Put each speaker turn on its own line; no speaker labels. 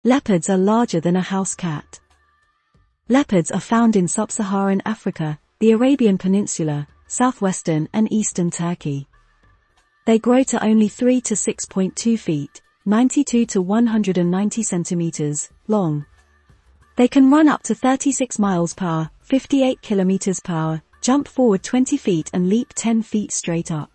Leopards are larger than a house cat. Leopards are found in sub-Saharan Africa, the Arabian Peninsula, southwestern and eastern Turkey. They grow to only 3 to 6.2 feet, 92 to 190 centimeters, long. They can run up to 36 miles per hour, 58 kilometers per hour, jump forward 20 feet and leap 10 feet straight up.